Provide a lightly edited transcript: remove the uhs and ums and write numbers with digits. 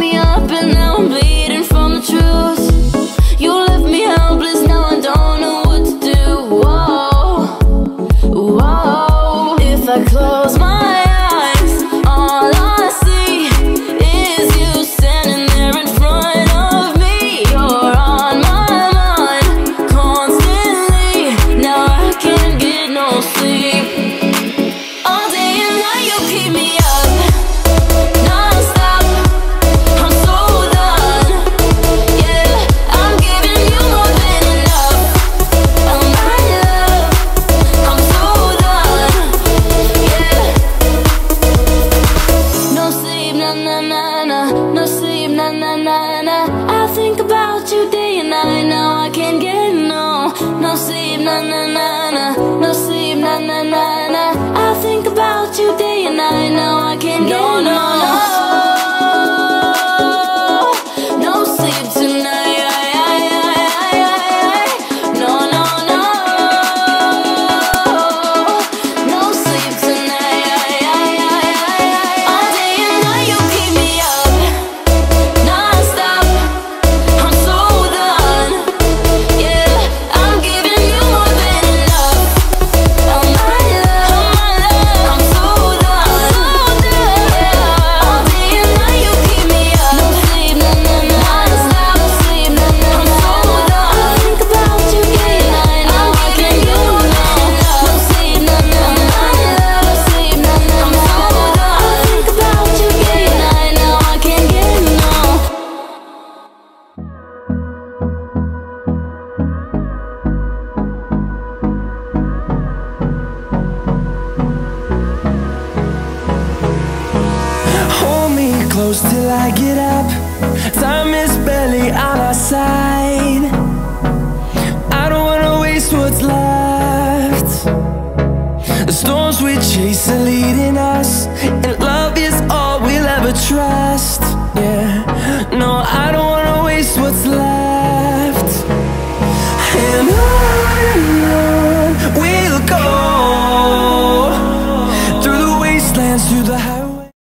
me up and now I'm bleeding from the truth. You left me helpless, now I don't know what to do. Whoa, whoa. If I close my eyes, all I see is you standing there in front of me. You're on my mind constantly. Now I can't get no sleep. All day and night you keep me up, non-stop. I'm so done. Yeah, I'm giving you more than enough. Oh my love, I'm so done. Yeah. No sleep, na na na na. No sleep, na na na na. I think about you day and night. Now I can't get no sleep, na na na na. No sleep, na na na na. I think about you day and night. Now I can't get no sleep tonight. No, no, no. No sleep tonight. All day and night you keep me up, non-stop. I'm so done. Yeah, I'm giving you more than enough. Oh my love, I'm so done. Yeah, all day and night you keep me up. No sleep, na na na. Non-stop, no sleep, na na na. I'm so done. I think about you day and night. Now I can't get no sleep, na na na. No sleep, na na na. I'm so done. I think about you day and night. Now I can't get no. Hold me close till I get up. Time is barely on our side. I don't wanna waste what's left. The storms we chase are leading us